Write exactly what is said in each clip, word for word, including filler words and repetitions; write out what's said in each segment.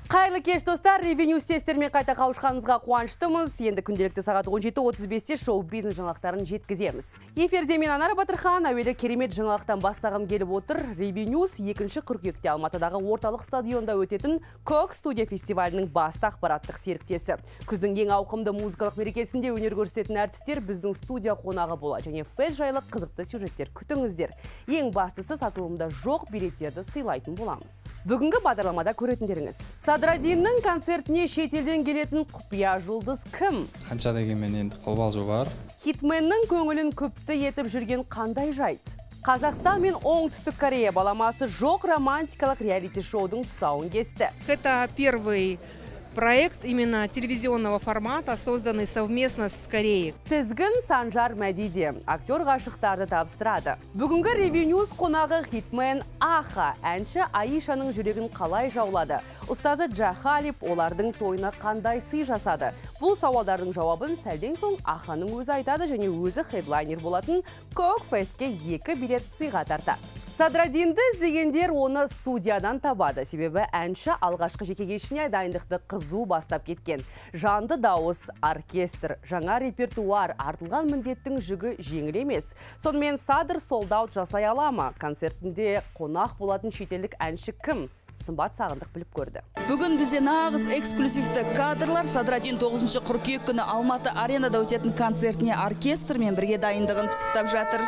Қайырлы кеш достар, Ревенюс тестермен қайта қауышқанымызға қуаныштымыз. Енді күнделікті сағат он жеті отыз бесте шоу-бизнес жаңалықтарын жеткіземіз. Эфирде мен Анар Батырхан, әуелі керемет жаңалықтан бастағым келіп отыр. Ревенюс екінші қыркүйекте Алматыдағы орталық стадионда өтетін Кок студия фестивалінің басты ақпараттық серіктесі. Күздің ең ауқымды музыкалық мерекесінде өнер көрсететін әртістер біздің студия қонағы болады және фэс жайлы қызықты сюжеттер күтіңіздер. Ең бастысы сатылымда жоқ билеттерді сыйлайтын боламыз. Бүгінгі бағдарламада көретіндеріңіз. Садрадиннің концертіне шетелден келетін құпия жұлдыз кім? Қанша дегенмен енді қобалжу бар. Хитменнің көңілін күпті етіп жүрген қандай жайт? Қазақстан мен Оңтүстік Корея баламасы жоқ романтикалық реалити-шоудың тұсауын кесті. Это первый проект именно телевизионного формата, созданный совместно с Кореей. Тізгін Санжар Мәдиде, актер ғашықтарды табыстырады. Бүгінгі Ревенюс қонағы Хитмен Аха, әнші Аишаның жүрегін қалай жаулады? Ұстазы Джахалип олардың тойына қандай сый жасады? Бұл сауалдардың жауабын сәлден соң Аханың өзі айтады және өзі хедлайнер болатын Кок фестке екі билет сыйға тартады. Садрадинді іздегендер оны студиядан табады. Себебі әнші алғашқы жеке кешіне дайындықты қызу бастап кеткен. Жанды дауыс, оркестр, жаңа репертуар, артылған міндеттің жүгі жеңіл емес. Сонымен Садыр солдаут жасай ала ма? Концертінде қонақ болатын шетелдік әнші кім? Сымбат Сағындық біліп көрді. Бүгін бізде нағыз эксклюзивті кадрлар. Садрадин тоғызыншы қыркүйек күні Алматы аренада өтетін концертіне оркестрмен бірге дайындығын пысықтап жатыр.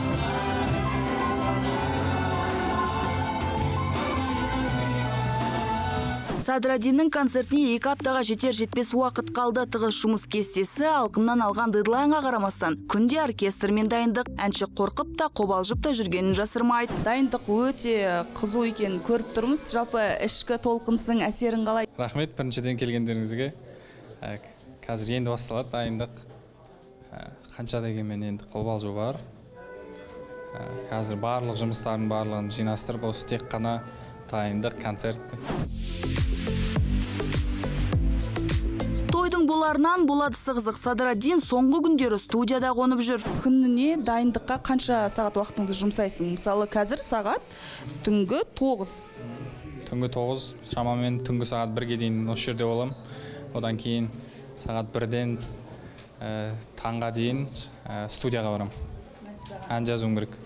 Садрадиннің концертіне екі аптаға жетер-жетпес уақыт қалды. Тығыз жұмыс кестесі алқымнан алған дедлайнға қарамастан күнде оркестрмен дайындық. Әнші қорқып та, қобалжып та жүргенін жасырмайды. Дайындық өте қызу екен көріп тұрмыз. Жалпы ішкі толқынсың әсерін қалай? Рахмет біріншіден келгендеріңізге. Қазір енді басталады дайындық. Қанша дегенмен енді қобалжу бар. Қазір барлық жұмыстардың барлығын жинастырып, осы тек қана дайындық концертті. Тойдың боларынан болады сығызық. Садрадин соңғы күндері студияда қонып жүр. Күніне дайындыққа қанша сағат уақытыңды жұмсайсың? Мысалы, қазір сағат түнгі тоғыз. Түнгі тоғыз, шамамен түнгі сағат бірге дейін осы жерде болам. Одан кейін сағат бірден таңға дейін студияға барам. Ән жазуым керек.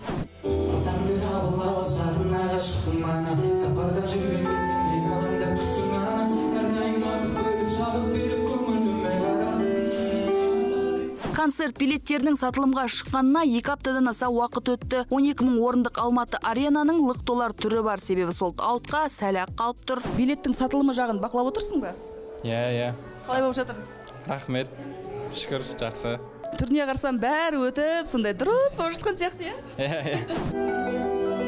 Концерт билеттерінің сатылымға шыққанына екі аптадан аса уақыт өтті. он екі мың орындық Алматы аренаның лық толар түрі бар, себебі солт аутқа сәл-ақ қалып тұр. Билеттің сатылымы жағын бақылап отырсың ба? Иә, иә. Қалай болып жатыр? Рахмет, шүкір, жақсы. Түріне қарсам бәрі өтіп, сондай дұрыс болып жатқан сияқты, иә? Иә, иә.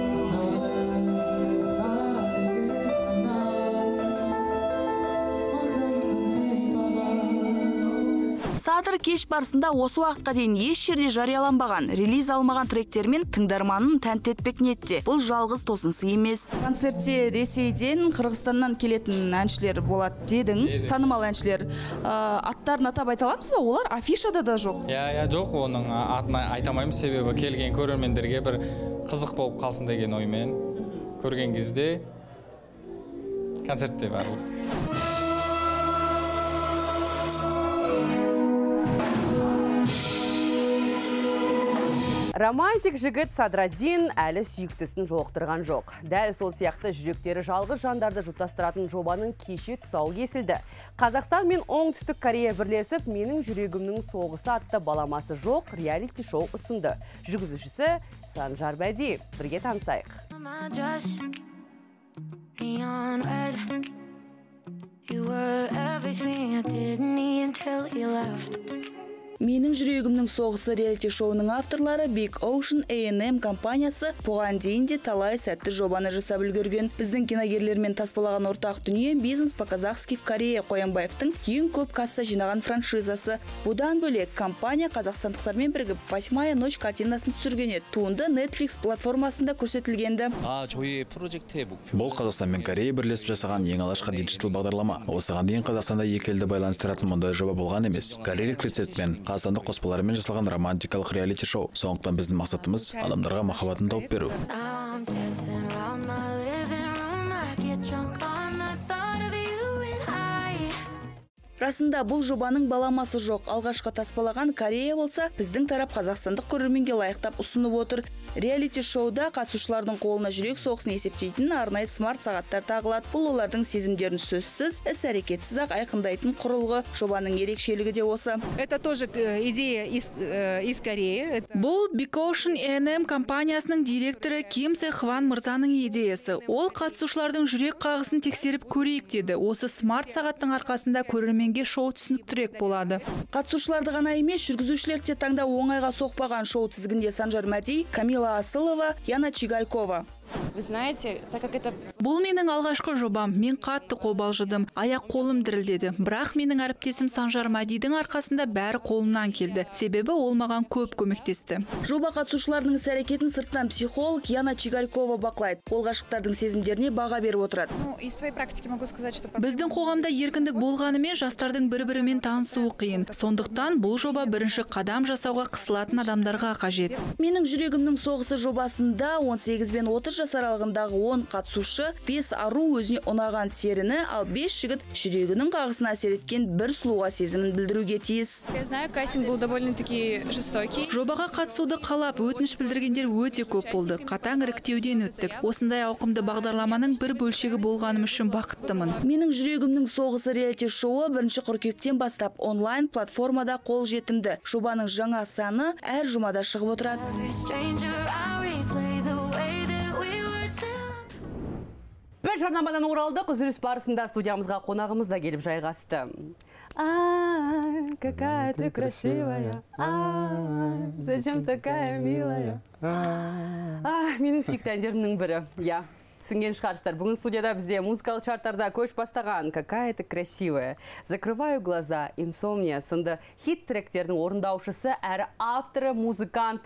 Садыр кеш барысында осы уақытқа дейін еш жерде жарияланбаған, релиз алмаған тректермен тыңдарманын тәнті етпек ниетте. Бұл жалғыз тосынсы емес. Концертте Ресейден, Қырғызстаннан келетін әншілер болады дедің. Танымал әншілер. Аттарын атап айта аламыз ба? Олар афишада да жоқ. Иә, иә, жоқ, оның атын айтамаймын, себебі келген көрермендерге бір қызық болып қалсын деген оймен. Көрген кезде концертте барлық. Романтик жігіт Садрадин әлі сүйіктісін жолықтырған жоқ. Дәл сол сияқты жүректері жалғыз жандарды жұптастыратын жобаның кеше тұсауы кесілді. Қазақстан мен Оңтүстік Корея бірлесіп, менің жүрегімнің соғысы атты баламасы жоқ реалити-шоу ұсынды. Жүргізушісі Санжар Мәди. Бірге танысайық. Менің жүрегімнің соғысы реалити-шоуының авторлары Big Ocean A and M компаниясы бұған дейін де талай сәтті жобаны жасап үлгерген. Біздің киногерлермен таспалаған ортақ дүние бизнес по-казахски в Корее Қоянбаевтың ең көп касса жинаған франшизасы. Бұдан бөлек компания қазақстандықтармен бірігіп «Восьмая ночь» картинасын түсірген еді. Туынды Netflix платформасында көрсетілгенді. Бұл Қазақстан мен Корея бірлесіп жасаған ең алғашқы диджитал бағдарлама. Осыған дейін Қазақстанда екі елді байланыстыратын мұндай жоба болған емес. Корейлік рецептпен қазақстандық қоспаларымен жасалған романтикалық реалити-шоу. Сондықтан біздің мақсатымыз адамдарға махаббатын тауып беру. Расында бұл жобаның баламасы жоқ. Алғашқы таспалаған Корея болса, біздің тарап қазақстандық көрерменге лайықтап ұсынып отыр. Реалити шоуда қатысушылардың қолына жүрек соғысын есептейтін арнайы смарт сағаттар тағылады. Бұл олардың сезімдерін сөзсіз, іс-әрекетсіз ақ айқындайтын құрылғы. Жобаның ерекшелігі де осы. Это тоже идея из, из Кореи. Бұл Big Ocean A and M компаниясының директоры Ким Се Хван мырзаның идеясы. Ол қатысушылардың жүрек қағысын тексеріп көрейік деді. Осы смарт сағаттың арқасында көрерменге шоу түсініктірек болады. Қатысушыларды ғана емес, жүргізушілер те таңда оңайға соқпаған. Шоу тізгінде Санжар Мәди, Камила Асылова, Яна Чигалькова. Вы знаете, так как это... Бұл менің алғашқы жобам. Мен қатты қобалжыдым. Аяқ қолым дірілдеді. Бірақ менің әріптесім Санжар Мәдидің арқасында бәрі қолымнан келді. Себебі ол маған көп көмектесті. Жоба қатысушыларының іс-әрекетін сырттан психолог Яна Чигалькова бақылайды. Ол ғашықтардың сезімдеріне баға беріп отырады. Ну, из своей практики могу сказать, что... Біздің қоғамда еркіндік болғанымен жастардың бір-бірімен танысуы қиын. Сондықтан бұл жоба бірінші қадам жасауға қысылатын адамдарға қажет. Менің жүрегімнің соғысы жобасында он сегіз бен отыз жас аралығындағы он қатысушы, бес ару өзіне ұнаған серіні, ал бес жігіт жүрегінің қағысына әсер еткен бір сұлуға сезімін білдіруге тиіс. Я знаю, кастинг был довольно-таки жестокий. Жобаға қатысуды қалап, өтініш білдіргендер өте көп болды. Қатаң іріктеуден өттік. Осындай ауқымды бағдарламаның бір бөлшегі болғаным үшін бақыттымын. Менің жүрегімнің соғысы реалити шоуы бірінші қыркүйектен бастап онлайн платформада қол жетімді. Жобаның жаңа саны әр жұмада шығып отырады. Бір жарнамадан оралдық, үзіліс барысында студиямызға қонағымыз да келіп жайғасты. Ай, какая ты красивая, ай, зачем такая милая. Ай, менің сүйікті әндерімнің бірі, я. Түсінген шығарсыздар. Бүгін студияда бізде музыкалық чарттарда көш бастаған «Какая ты красивая», «Закрываю глаза», «Инсомния» сынды хит-тректердің орындаушысы әрі авторы музыкант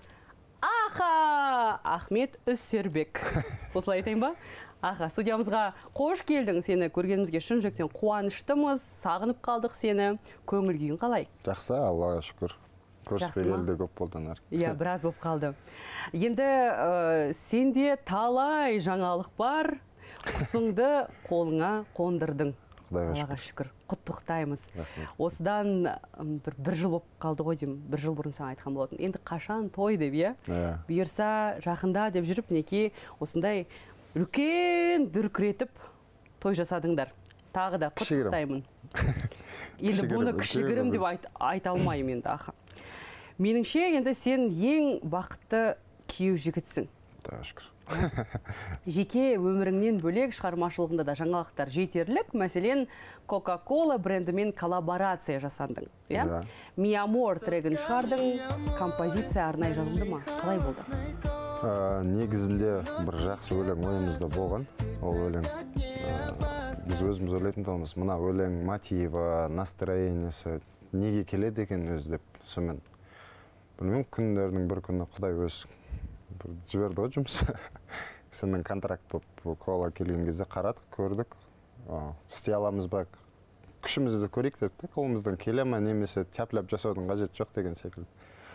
Аха! Ахмет Үссербек. Осылай айтайын ба? Аха, студиямызға қош келдің. Сені көргенімізге шын жүректен қуаныштымыз. Сағынып қалдық сені. Көңіл күйің қалай? Жақсы, Аллаға шүкір. Көріспегелі көп болдыңдар. Иә, біраз болып қалды. Енді сенде талай жаңалық бар. Құсыңды қолыңа қондырдың. Аллаға шүкір. Құттықтаймыз. Осыдан бір жыл болып қалды ғой деймін. Бір жыл бұрын саған айтқан болатын. Енді қашан той деп, иә? Бұйырса жақында деп жүріп, неке осындай үлкен дүркіретіп той жасадыңдар. Тағы да құттықтаймын. Енді бұны кішігірім деп айта алмаймын енді, аха. Меніңше, енді сен ең бақытты күйеу жігітсің. Шүкір. Жеке өміріңнен бөлек шығармашылығында да жаңалықтар жетерлік. Мәселен, Coca-Cola брендімен коллаборация жасандың. Mi Amor трегін шығардың. Композиция арнайы жазылды ма? Қалай болды? Негізінде бір жақсы өлең ойымызда болған. Ол өлең біз өзіміз ойлайтын тұғымыз. Мына өлең мотиві, настроениесі неге келеді екен өзі деп. Сонымен білмеймін, күндердің бір күні Құдай өз жіберді ғой жұмыс. Сонымен контракт болып кола келген кезде қарадық, көрдік. Істей аламыз ба, күшімізді көрейік дедік. Қолымыздан келе ма, немесе тәпләп жасаудың қажет жоқ деген секілді.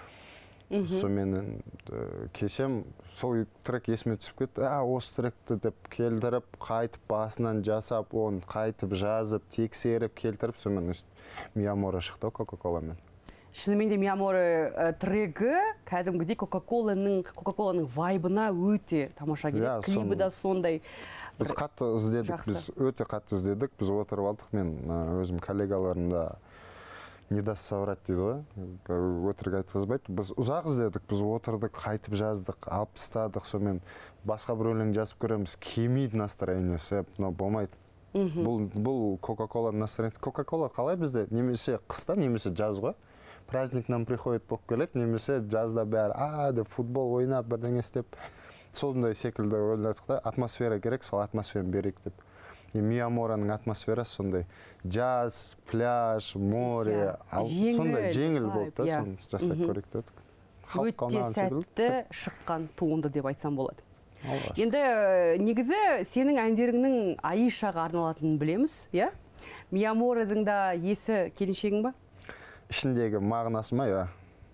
Сонымен кешем сол трек есіме түсіп кетті. Осы тректі деп келтіріп, қайтып басынан жасап, оны қайтып жазып, тексеріп, келтіріп, сонымен Mi Amor шықты Coca-Colaмен. Шынымен де Mi Amor трегі кәдімгідей Coca-Colaның вайбына өте тамаша келеді. Клибі да сондай. Біз қатты іздедік, біз өте қатты іздедік. Біз отырып алдық, мен өзім коллегаларымда не даст соврать дейді ғой, өтірік айтқызбайды. Біз ұзақ іздедік, біз отырдық, қайтып жаздық, алып тастадық, сонымен басқа бір өлең жазып көреміз, келмейді настроениесі, болмайды. Бұл Coca-Cola настроениесі. Coca-Cola қалай бізде? Немесе қыста, немесе жаз ғой. Праздник нам приходит болып келеді, немесе жазда бәрі, а, деп футбол ойнап, бірдеңе істеп. Сондай секілді ойладық та, атмосфера керек, сол атмосфераны берейік деп. Mi Amor'ның атмосферасы сондай жаз, пляж, море, сондай жеңіл болып та, соны жасап көрейік дедік. Өте сәтті шыққан туынды деп айтсам болады. Енді негізі сенің әндеріңнің Аишаға арналатынын білеміз, иә? Mi Amor'ның да есі келіншегің ба? Ішіндегі мағынасы ма, иә.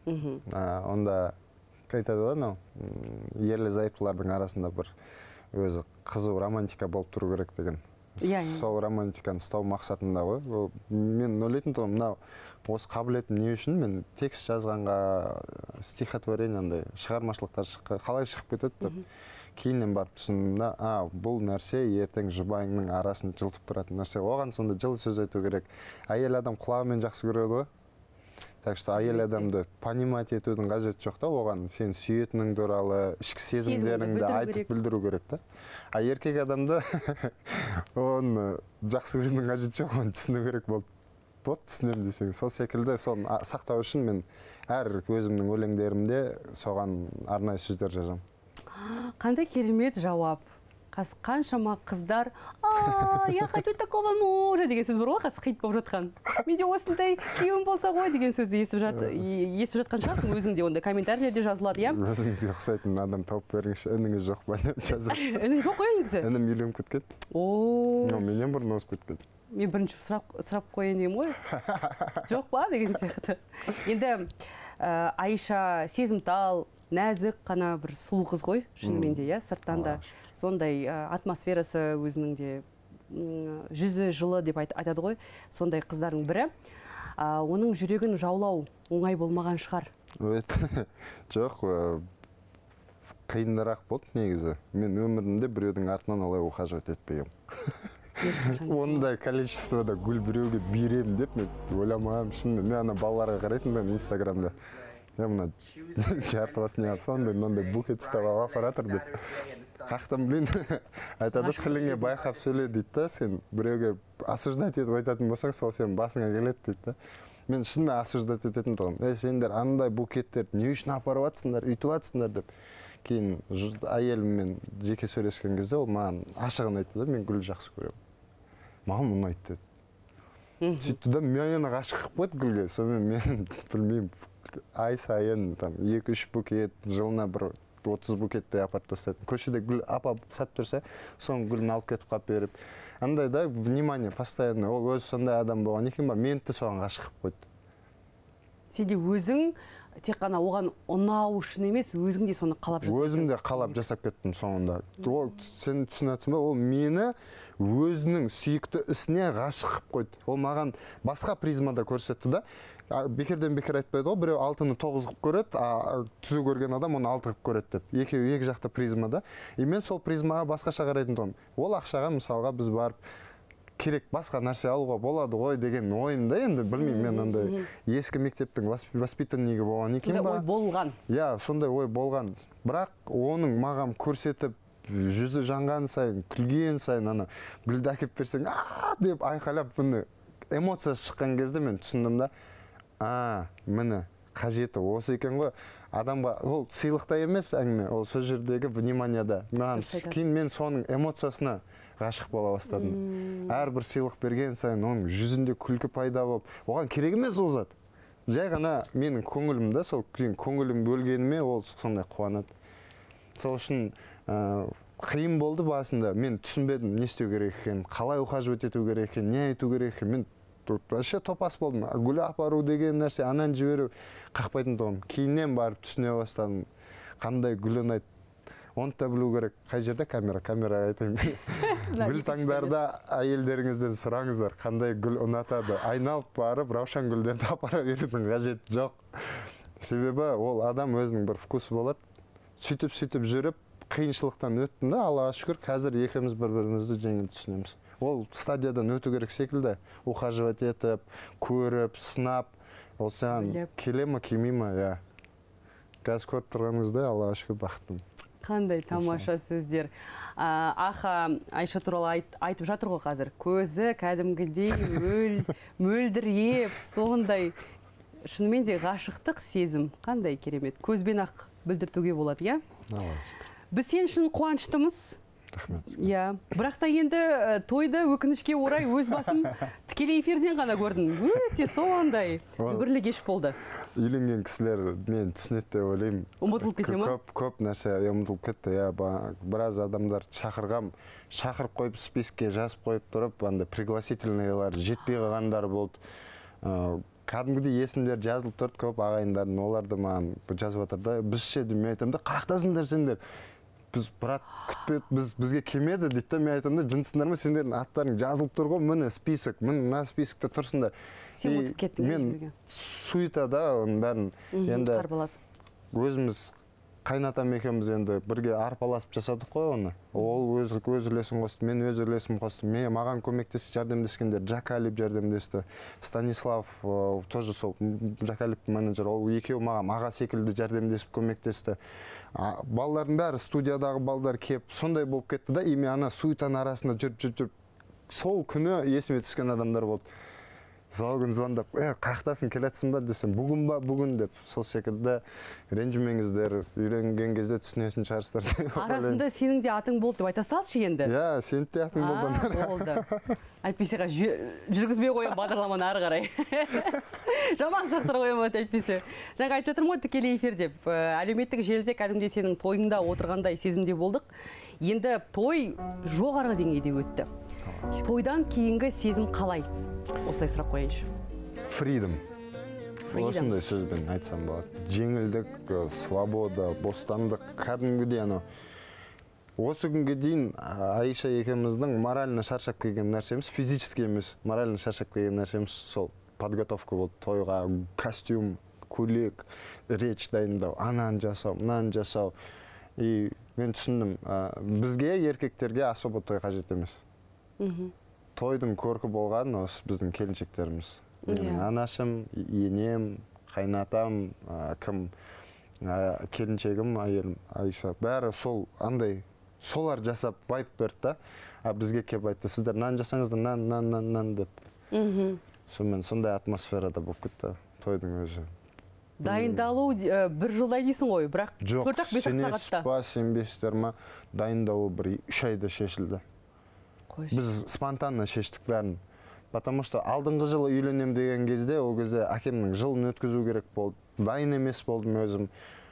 Онда айтады ғой, ерлі зайыптылардың арасында бір өзі қызу романтика болып тұру керек деген сол романтиканы ұстау мақсатында ғой. Мен ойлайтын тұғым, мынау осы қабілетім не үшін мен текст жазғанға, стихотворение андай шығармашылықтар қалай шығып кетеді деп кейіннен барып түсіндім да, а, бұл нәрсе ертең жұбайыңның арасын жылтып тұратын нәрсе. Оған сонда жылы сөз айту керек. Әйел адам құлағымен жақсы көреді ғой. Так что әйел адамды понимать етудің қажеті жоқ та, оған сен сүйетінің туралы ішкі сезімдеріңді айтып білдіру керек та. А еркек адамды оны жақсы көрудің қажеті жоқ, оны түсіну керек болды. Вот түсінемін десең. Сол секілді соны сақтау үшін мен әр өзімнің өлеңдерімде соған арнайы сөздер жазамын. Қандай керемет жауап. Қаншама қыздар, а, я хочу такого мужа деген сөз бар ғой, қазір хит болып жатқан. Менде осындай күйеуім болса ғой деген сөзді естіп жатқан шығарсың, өзіңде ондай комментарийлерде жазылады, иә? Өзіңізге ұқсайтын адам тауып беріңізші, ініңіз жоқ па деп жазады. Інің жоқ қой негізі? Інім үйленіп кеткен. О. Менен бұрын озып кеткен. Мен бірінші сұрап қойын деймін ғой. Жоқ па деген сияқты. Енді Айша сезімтал, нәзік қана бір сұлу қыз ғой, шынымен де, иә, сырттан да сондай атмосферасы өзінің де жүзі жылы деп айтады ғой, сондай қыздардың бірі. Оның жүрегін жаулау оңай болмаған шығар. Жоқ, қиынырақ болды негізі. Мен өмірімде біреудің артынан олай ухаживать етпегенмін. Ондай количествода гүл біреуге беремін деп мен ойламағанмын. Шынымен мен ана балаларға қарайтынмын инстаграмда. Я мына жарты басын алып сондай мынандай букет ұстап алып апаратыр деп. Қақтым, блин, айтады, тіліңе байқап сөйле дейді да, сен біреуге осуждать етіп айтатын болсаң, сол сен басыңа келеді дейді да. Мен шынымен осуждать ететін тұғым. Е, сендер андай букеттерді не үшін апарып жатсыңдар, үйтіп жатсыңдар деп. Кейін әйеліммен жеке сөйлескен кезде ол маған ашығын айтты да, мен гүл жақсы көремін. Маған ұнайды деді. Сөйтті да, мен ғашық қылып қойды гүлге. Сонымен мен білмеймін, ай сайын екі-үш букет, жылына бір отыз букетте апарып тастайтын. Көшеде гүл апап сатып тұрса, соң гүлін алып кетіп қап беріп. Андай да, внимание постоянно. Ол өзі сондай адам болған екен ба, мені де соған ғашық қылып қойды. Сенде өзің тек қана оған ұнау үшін емес, өзің де соны қалап жасап кеттің. Өзім де қалап жасап кеттім соңында. Ол сен түсінесің ба, ол мені өзінің сүйікті ісіне ғашық қылып қойды. Ол маған басқа призмада көрсетті да. Бекерден бекер айтпайды ғой, біреу алтыны тоғыз қылып көреді, а түзу көрген адам оны алты қылып көреді деп. Екеуі екі жақты призмада. И мен сол призмаға басқаша қарайтын тұғым. Ол ақшаға мысалға біз барып керек басқа нәрсе алуға болады ғой деген ойымда, енді білмеймін, мен андай ескі мектептің воспитаннигі болған екен ба? Ой болған. Иә, сондай ой болған. Бірақ оның маған көрсетіп, жүзі жанған сайын, күлген сайын, ана гүлді әкеп берсең, а деп айқайлап, бұны эмоция шыққан кезде мен түсіндім да, а, міне, қажеті осы екен ғой. Адамға ол сыйлықта емес әңгіме, ол сол жердегі вниманияда. Кейін мен соның эмоциясына ғашық бола бастадым. Әрбір сыйлық берген сайын оның жүзінде күлкі пайда болып, оған керек емес ол зат. Жай ғана менің көңілімді, сол көңілім бөлгеніме ол сондай қуанады. Сол үшін қиын болды басында. Мен түсінбедім не істеу керек екен, қалай ухаживать ету керек екен, не айту керек екен. Мен вообще топас болдым. Гүл апару деген нәрсе, анан жіберу қақпайтын тұғым. Кейіннен барып түсіне бастадым. Қандай гүл ұнайды. Оны да білу керек. Қай жерде камера? Камераға айтайын. Гүл таңдарда әйелдеріңізден сұраңыздар, қандай гүл ұнатады. Айналып барып, раушан гүлдерді апара берудің қажеті жоқ. Себебі ол адам өзінің бір вкусы болады. Сөйтіп-сөйтіп жүріп, қиыншылықтан өттім да, Аллаға шүкір, қазір екеуміз бір-бірімізді жеңіл түсінеміз. Ол стадиядан өту керек секілді. Ухаживать етіп, көріп, сынап, ол саған келе ме, келмей ме, иә. Қазір көріп тұрғаныңызда Аллаға шүкір бақыттымын. Қандай тамаша сөздер. Аха Айша туралы айтып жатыр ғой қазір. Көзі кәдімгідей мөлдіреп, сондай шынымен де ғашықтық сезім. Қандай керемет. Көзбен ақ білдіртуге болады, иә? Біз сен үшін қуаныштымыз. Иә, бірақ та енді тойды өкінішке орай өз басым тікелей эфирден ғана көрдім. Өте сондай дүбірлі кеш болды. Үйленген кісілер мен түсінеді деп ойлаймын. Ұмытылып кете ма? Көп нәрсе ұмытылып кетті. Біраз адамдар шақырғам, шақырып қойып списке жазып қойып тұрып, пригласительныйлар жетпей қалғандар болды. Кәдімгідей есімдер жазылып тұрды, көп ағайындардың, оларды маған жазып жатыр да, біз ше деп мен айтамын да, қақтасыңдар сендер. біз брат күтпеді, біз бізге келмеді дейді да. Мен айтамын да, жынсыңдар ма, сендердің аттарың жазылып тұр ғой, міне список, міне мына спискте тұрсыңдар. Сен ұмытып кеттің. Мен суетада оның бәрін енді өзіміз қайнатам екеуміз енді бірге арпаласып жасадық қой оны. Ол өз өз үлесін қосты, мен өз үлесім қостым. Мен маған көмектесіп жәрдемдескендер Жакалип жәрдемдесті. Станислав тоже сол Жакалип менеджер, ол екеуі маған аға секілді жәрдемдесіп көмектесті. Балалардың бәрі студиядағы балдар кеп, сондай болып кетті да, и мен ана суетаның арасында жүріп жүріп жүріп сол күні есіме түскен адамдар болды. Сол күн звондап, «Е, қаяқтасың, келетсің ба?» десем, «Бүгін ба, бүгін» деп. Сол секілді ренжімеңіздер, үйленген кезде түсінесің шығарсыздар. Арасында сенің де атың болды деп айта салшы енді. Иә, сенің де атың болды. Болды. Әйтпесе жүргізбей қоям бағдарламаны ары қарай. Жаман сұрақтар қоямын әйтпесе. Жаңа айтып жатырмын ғой, тікелей эфир деп. Әлеуметтік желіде кәдімгідей сенің тойыңда отырғандай сезімде болдық. Енді той жоғарғы деңгейде өтті. Тойдан кейінгі сезім қалай? Осылай сұрақ қойыншы. Freedom. Осындай сөзбен айтсам болады. Жеңілдік, свобода, бостандық, кәдімгідей анау. Осы күнге дейін Аиша екеуміздің морально шаршап келген нәрсеміз, физически емес, морально шаршап келген нәрсеміз сол подготовка болды. Тойға костюм, көйлек, реч дайындау, ананы жасау, мынаны жасау. И мен түсіндім, бізге еркектерге особо той қажет емес. Тойдың көркі болған осы біздің келіншектеріміз. Менің анашым, енем, қайнатам, кім, келіншегім, әйелім, Аиша. Бәрі сол андай, солар жасап вайп берді да. Бізге кеп айтты, сіздер нан жасаңыздар, нан, нан, нан, нан деп. Сонымен сондай атмосферада болып кетті тойдың өзі. Дайындалу бір жылдай дейсің ғой, бірақ төрт-ақ бес-ақ сағатта. Сенесіз ба, сенбейсіздер ма, дайындалу бір үш айда шешілді. Біз спонтанно шештік бәрін. Потому что алдыңғы жылы үйленем деген кезде, ол кезде әкемнің жылын өткізу керек болды. Дайын емес болдым өзім.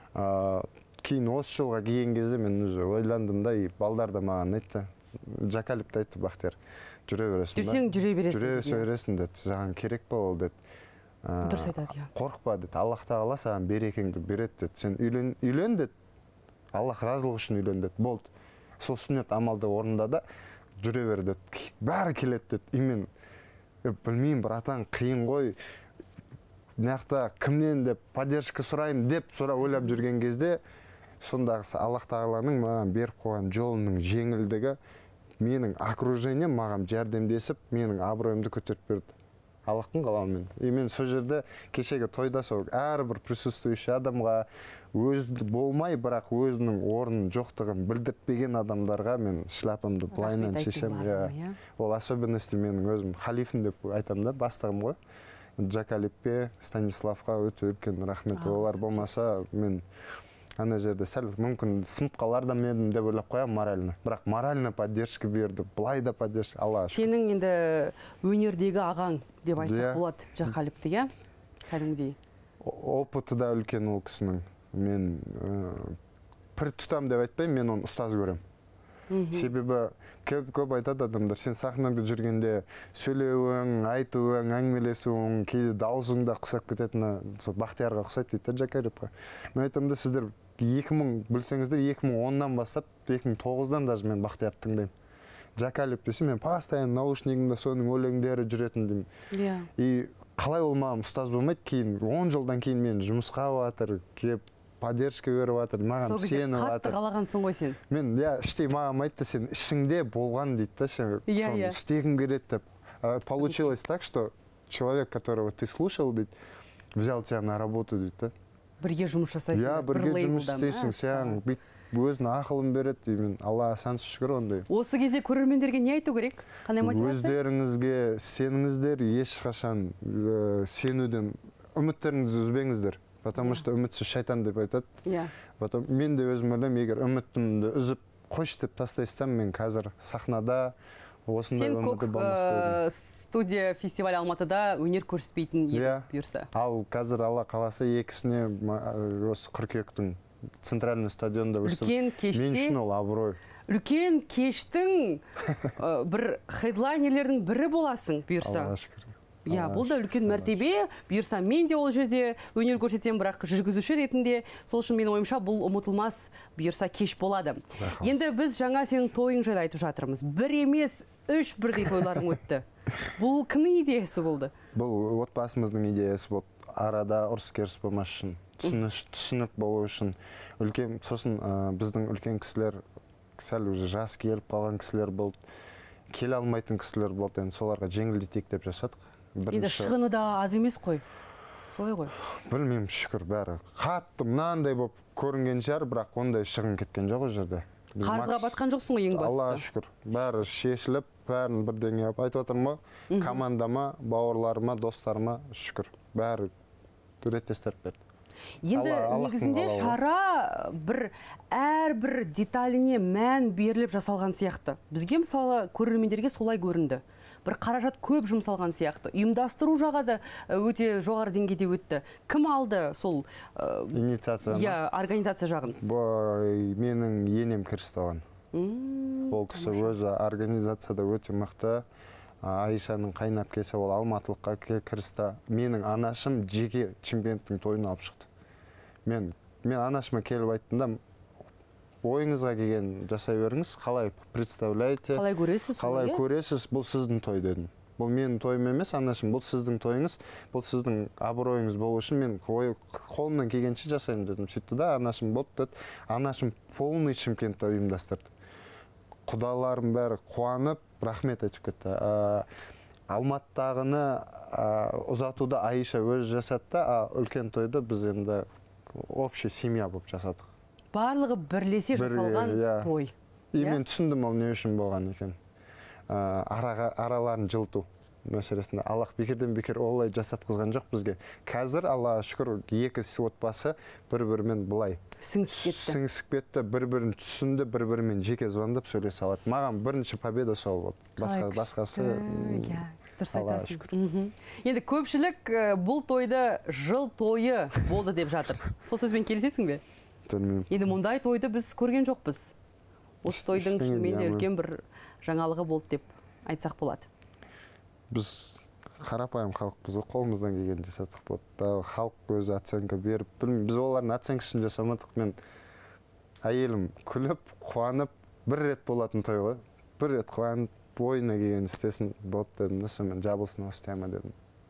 Кейін осы жылға келген кезде мен уже ойландым да, и балдар да маған айтты. Жакалипті айтты, Бақтияр, жүре бересің ба? Жүрсең жүре бересің. Жүре бересің деді. Саған керек па ол деді. Дұрыс айтады, иә. Қорықпа деді. Аллах тағала саған берекеңді береді деді. Сен үйлен деді. Аллах разылығы үшін үйлен деді. Болды. Сол сүннет амалды орында да жүре бер деді. Бәрі келеді деді. И мен білмеймін, братан, қиын ғой. Мынақта кімнен деп поддержка сұрайым деп сұра ойлап жүрген кезде, сондағысы Аллах тағаланың маған беріп қойған жолының жеңілдігі, менің окружением маған жәрдемдесіп, менің абыройымды көтеріп берді. Аллахтың қалауымен. И мен сол жерде кешегі тойда сол әрбір присутствующий адамға өз болмай, бірақ өзінің орнын жоқтығын білдіртпеген адамдарға мен шляпамды былайынан шешем. Ол особенности менің өзім халифім деп айтамын да, бастығым ғой. Жакалипке, Станиславқа өте үлкен рахмет. Олар болмаса мен ана жерде сәл мүмкін сынып қалар да мен деп ойлап қоям морально. Бірақ морально поддержка берді, былай да поддержка. Алла шүкір. Сенің енді өнердегі ағаң деп айтсақ болады Жакалипті, иә? Кәдімгідей. Опыты да үлкен ол кісінің. Мен пір тұтам деп айтпаймын, мен оны ұстаз көрем. Себебі көп айтады адамдар, сен сахнада жүргенде сөйлеуің, айтуың, әңгімелесуің, кейде даусың да құсап кететіні Бақтиярға ұқсайды дейді Жакалипқа. Мен айтамын да, сіздер екі мың білсеңіздер, екі мың оннан бастап, екі мың тоғыздан даже мен Бақтиярды тыңдаймын. Жакалип десе, мен постоянно наушнигімде соның өлеңдері жүретін деймін. И қалай ол маған ұстаз болмайды, кейін он жылдан кейін мен жұмысқа батыр, кеп поддержка беріп жатыр, маған сені жатыр. Қатты қалағансың ғой сен. Мен, я, іштей маған айтты, сен ішіңде болған дейді да, сен соны істегім келеді деп. Получилось так, что человек, которого ты слушал, дейді, взял тебя на работу, дейді да. Бірге жұмыс жасайсың. Я, бірге жұмыс істейсің, сен өзінің ақылын береді, мен Алла сан шүкір ондай. Осы кезде көрермендерге не айту керек? Қандай мотивация? Өздеріңізге сеніңіздер, ешқашан сенуден үміттеріңізді үзбеңіздер. Потому что үмітсіз шайтан деп айтады. Мен де өзім ойлаймын, егер үмітімді үзіп қойш деп тастайсам, мен қазір сахнада осындай өмірді болмас болдым. Сен көк студия фестиваль Алматыда өнер көрсетпейтін еді бұйырса. Ал қазір Алла қаласа екісіне осы қыркүйектің центральный стадионда өстім. Үлкен кеште. Мен үшін ол абырой. Үлкен кештің бір хедлайнерлердің бірі боласың бұйырса. Алла шүкір. Иә, бұл да үлкен мәртебе. Бұйырса мен де ол жерде өнер көрсетем, бірақ жүргізуші ретінде. Сол үшін менің ойымша бұл ұмытылмас бұйырса кеш болады. Енді біз жаңа сенің тойың жайлы айтып жатырмыз. Бір емес, үш бірдей тойларың өтті. Бұл кімнің идеясы болды? Бұл отбасымыздың идеясы болды. Арада ұрыс-керіс болмас үшін, түсінік болу үшін. Үлкен, сосын біздің үлкен кісілер, сәл уже жас келіп қалған кісілер болды. Келе алмайтын кісілер болды. Енді соларға жеңілдетейік деп жасадық. Енді шығыны да аз емес қой. Солай ғой. Білмеймін, шүкір, бәрі. Қатты мынандай болып көрінген шығар, бірақ ондай шығын кеткен жоқ ол жерде. Қарызға батқан жоқсың ғой ең бастысы. Аллаға шүкір. Бәрі шешіліп, бәрін бірдеңе айтып отырмын ғой. Командама, бауырларыма, достарыма шүкір. Бәрі реттестіріп берді. Енді негізінде шара бір әрбір деталіне мән беріліп жасалған сияқты. Бізге мысалы көрермендерге солай көрінді. Бір қаражат көп жұмсалған сияқты. Ұйымдастыру жағы да өте жоғары деңгейде өтті. Кім алды сол инициацияны? Иә, организация жағын. Менің енем кірісті оған. Ол кісі өзі организацияда өте мықты. Айшаның қайнапкесі ол Алматылыққа кірісті. Менің анашым жеке чемпионаттың тойын алып шықты. Мен мен анашыма келіп айттым да, ойыңызға келген жасай беріңіз, қалай представляете? Қалай көресіз? Қалай көресіз? Бұл сіздің той дедім. Бұл менің тойым емес, анашым, бұл сіздің тойыңыз, бұл сіздің абыройыңыз болу үшін мен қолымнан келгенше жасаймын дедім. Сөйтті да, анашым болды деді. Анашым полный Шымкентте ұйымдастырды. Құдаларым бәрі қуанып, рахмет айтып кетті. Алматыдағыны ұзатуды Айша өз жасатты, үлкен тойды біз енді общий семья болып жасадық. Барлығы бірлесе жасалған той. И мен түсіндім ол не үшін болған екен. Араларын жылту мәселесінде. Аллах бекерден бекер олай жасатқызған жоқ бізге. Қазір Аллаға шүкір екі отбасы бір-бірімен бұлай сіңісіп кетті. Сіңісіп кетті, бір-бірін түсінді, бір-бірімен жеке звондап сөйлесе алады. Маған бірінші победа сол болды. Басқа басқасы дұрыс айтасың. Енді көпшілік бұл тойды жыл тойы болды деп жатыр. Сол сөзбен келісесің бе? Білмеймін. Енді мұндай тойды біз көрген жоқпыз. Осы тойдың шынымен де үлкен бір жаңалығы болды деп айтсақ болады. Біз қарапайым халықпыз, қолымыздан келген жасадық болды. Халық өзі оценка беріп, білмеймін, біз олардың оценкасын жасамадық. Мен әйелім күліп, қуанып, бір рет болатын той ғой. Бір рет қуанып, бойына келген істесін болды дедім, сонымен жабылсын осы тема дедім.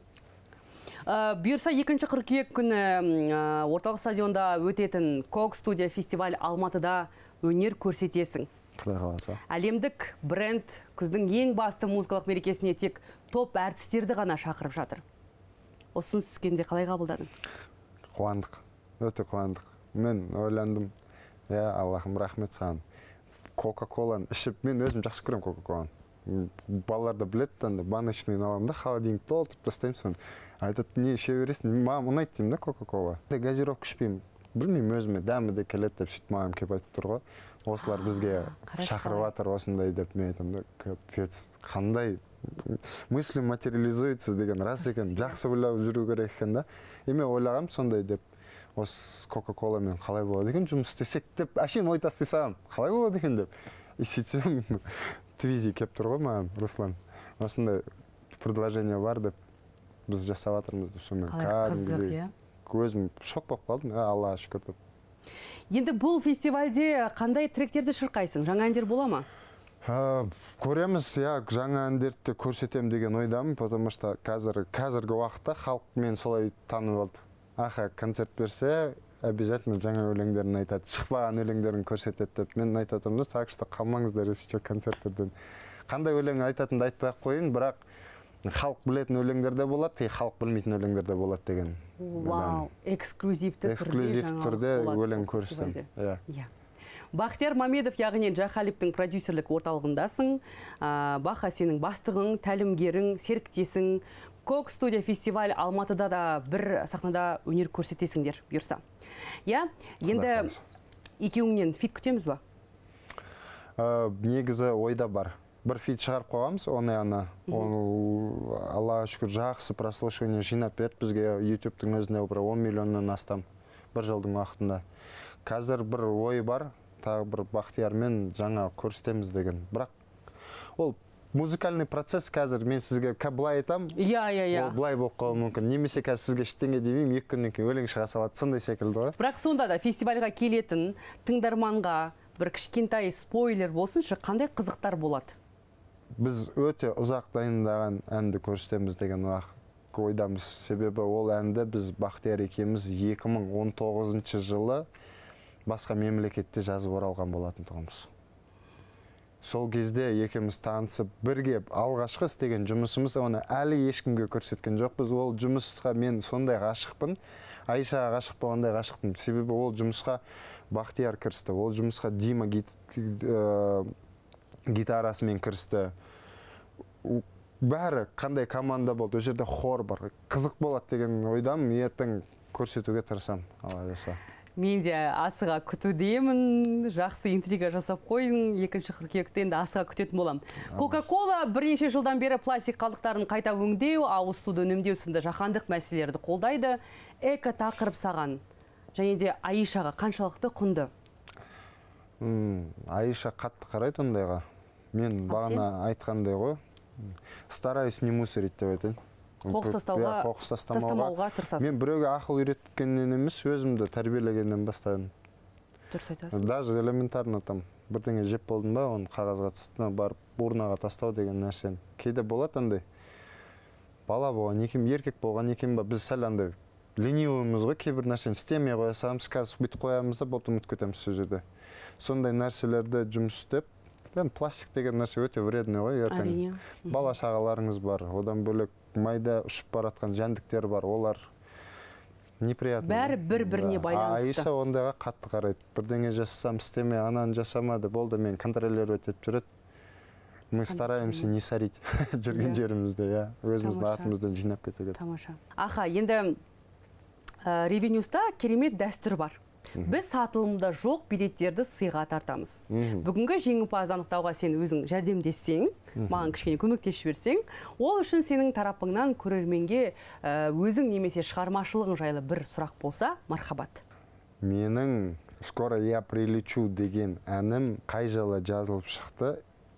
Бұйырса екінші қыркүйек күні орталық стадионда өтетін Кок студия фестиваль Алматыда өнер көрсетесің. Құдай қаласа. Әлемдік бренд күздің ең басты музыкалық мерекесіне тек топ әртістерді ғана шақырып жатыр. Осыны түскенде қалай қабылдадың? Қуандық, өте қуандық. Мен ойландым, иә, Аллахым рахмет саған. Кока-коланы ішіп, мен өзім жақсы көрем Кока-коланы. Балалар да біледі, баночный аламын да, холодильник толтырып тастаймын соны. Айтады, не іше бересің? Маған ұнайды деймін да Кока-кола. Газировка ішпеймін. Білмеймін, өзіме дәмі де келеді деп сөйтіп маған келіп айтып тұр ғой. Осылар бізге шақырып жатыр осындай деп мен айтамын да, капец, қандай мысли материализуется деген рас екен, жақсы ойлап жүру керек екен да. И мен ойлағам сондай деп, осы Кока-коламен қалай болады екен жұмыс істесек деп, әшейін ой тастай саламын, қалай болады екен деп. И сөйтсем Твизи келіп тұр ғой маған, Руслан, осындай предложение бар деп, біз жасап жатырмыз деп, сонымен қызық, иә? Өзім шок болып қалдым, Аллаға шүкір деп. Енді бұл фестивальде қандай тректерді шырқайсың? Жаңа әндер бола ма? Көреміз, иә, жаңа әндерді көрсетем деген ойдамын, потому что қазіргі уақытта халық мен солай танып алды. Аха, концерт берсе, обязательно жаңа өлеңдерін айтады, шықпаған өлеңдерін көрсетеді деп. Мен айтатымды, так что қалмаңыздар еще концерттерден. Қандай өлең айтатынды айтпай қойын, бірақ халық білетін өлеңдер де болады, халық білмейтін өлеңдер де болады деген. Вау, эксклюзивті түрде өлең көрсетем. Бақтияр Мамедов, яғни Джахалиптің продюсерлік орталығындасың. Баха сенің бастығың, тәлімгерің, серіктесің. Кок студия фестиваль Алматыда да бір сахнада өнер көрсетесіңдер, бұйырса. Я, енді екеуіңнен фит күтеміз ба? Негізі ойда бар. Бір фит шығарып қоғамыз, оны ана. Аллаға шүкір жақсы прослушивание жинап берді бізге ютубтың өзінде бір он миллионнан астам бір жылдың уақытында. Қазір бір ой бар, тағы бір Бақтиярмен жаңа көрсетеміз деген. Бірақ ол музыкальный процесс қазір мен сізге былай айтам. Иә, иә, иә. Ол былай болып қалуы мүмкін. Немесе қазір сізге ештеңе демеймін, екі күннен кейін өлең шыға салады, сондай секілді ғой. Бірақ сонда да фестивальға келетін тыңдарманға бір кішкентай спойлер болсыншы, қандай қызықтар болады? Біз өте ұзақ дайындаған әнді көрсетеміз деген ойдамыз. Себебі ол әнді біз Бақтияр екеуміз екі мың он тоғызыншы жылы басқа мемлекетте жазып оралған болатын тұғымыз. Сол кезде екеуміз танысып, бірге алғашқы істеген жұмысымыз, оны әлі ешкімге көрсеткен жоқпыз. Ол жұмысқа мен сондай ғашықпын, Айшаға ғашық болғандай ғашықпын. Себебі ол жұмысқа Бақтияр кірісті, ол жұмысқа Дима гитарасымен кірісті. Бәрі қандай команда болды, ол жерде хор бар, қызық болады деген ойдам, ертең көрсетуге тырысамын, Алла жазса. Мен де асыға күтудемін, жақсы интрига жасап қойын, екінші қыркүйекте енді асыға күтетін болам. Кока-кола бірнеше жылдан бері пластик қалдықтарын қайта өңдеу, ауыз суды үнемдеу сынды жаһандық мәселелерді қолдайды. Эко тақырып саған және де Аишаға қаншалықты құнды? Аиша қатты қарайды ондайға. Мен бағана айтқандай ғой. Стараюсь не мусорить деп айтайын. Қоқыс тастамауға тырысасың. Мен біреуге ақыл үйреткеннен емес, өзімді тәрбиелегеннен бастадым. Дұрыс айтасың. Даже элементарно там бірдеңе жеп болдым ба, оны қағазға тастап барып урнаға тастау деген нәрсені. Кейде болады андай. Бала болған екен, еркек болған екен ба, біз сәл андай ленивымыз ғой, кейбір нәрсені істемей қоясамыз, қазір бүйтіп қоямыз да, болды ұмытып кетеміз сол жерде. Сондай нәрселерді жұмыс істеп, пластик деген нәрсе өте вредный ғой, ертең. Бала шағаларыңыз бар, одан бөлек майда ұшып баратқан жәндіктер бар, олар неприятно. Бәрі бір-біріне байланысты. Аиша ондайға қатты қарайды. Бірдеңе жасасам, істеме, ананы жасамады, болды, мен контролировать етіп жүреді. Мы стараемся не сорить жүрген жерімізде, өзіміздің артымыздан жинап кетуге. Тамаша. Аха, енді ревенюста керемет дәстүр бар. Біз сатылымда жоқ билеттерді сыйға тартамыз. Бүгінгі жеңімпаз анықтауға сен өзің жәрдемдессең, маған кішкене көмектесіп берсең, ол үшін сенің тарапыңнан көрерменге өзің немесе шығармашылығың жайлы бір сұрақ болса, мархабат. Менің «Скоро я прилечу» деген әнім қай жылы жазылып шықты,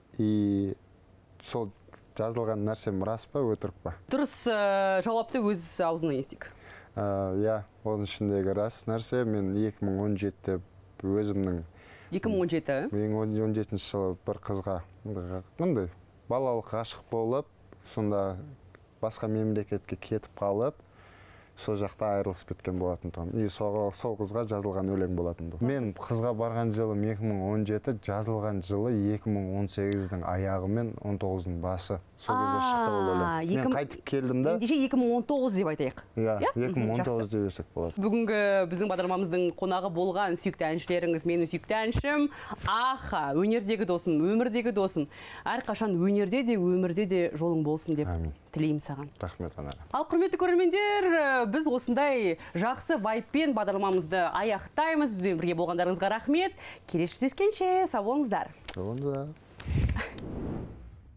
и сол жазылған нәрсем рас па, өтірік па? Дұрыс жауапты өз аузынан естейік. Иә, оның ішіндегі рас нәрсе, мен екі мың он жетіде өзімнің... екі мың он жеті? екі мың он жетінші жылы бір қызға, қандай, балалық ғашық болып, сонда басқа мемлекетке кетіп қалып, сол жақта айырылысып кеткен болатын тұғым. И сол қызға жазылған өлең болатын тұғым. Мен қызға барған жылы екі мың он жеті, жазылған жылы екі мың он сегіздің аяғы мен он тоғыздың басы. Сол кезде шықты ол өлең. Мен қайтып келдім да. Ендеше екі мың он тоғыз деп айтайық. Иә, екі мың он тоғыз деп берсек болады. Бүгінгі біздің бағдарламамыздың қонағы болған сүйікті әншілеріңіз, менің сүйікті әншім Аха, өнердегі досым, өмірдегі досым. Әрқашан өнерде де, өмірде де жолың болсын деп тілеймін саған. Рахмет, ана. Ал құрметті көрермендер, біз осындай жақсы вайппен бағдарламамызды аяқтаймыз. Бізбен бірге болғандарыңызға рахмет. Келесі жүздескенше сау болыңыздар. Сау болыңыздар.